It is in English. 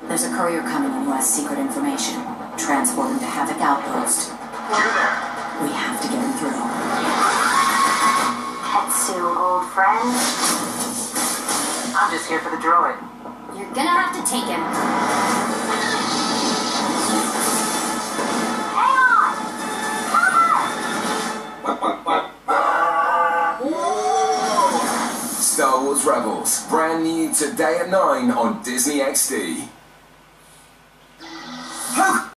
There's a courier coming in who has secret information. Transport him to Havoc Outpost. We have to get him through. Ketsu, old friend. I'm just here for the droid. You're gonna have to take him. Hang on! Star Wars Rebels, brand new today at 9 on Disney XD.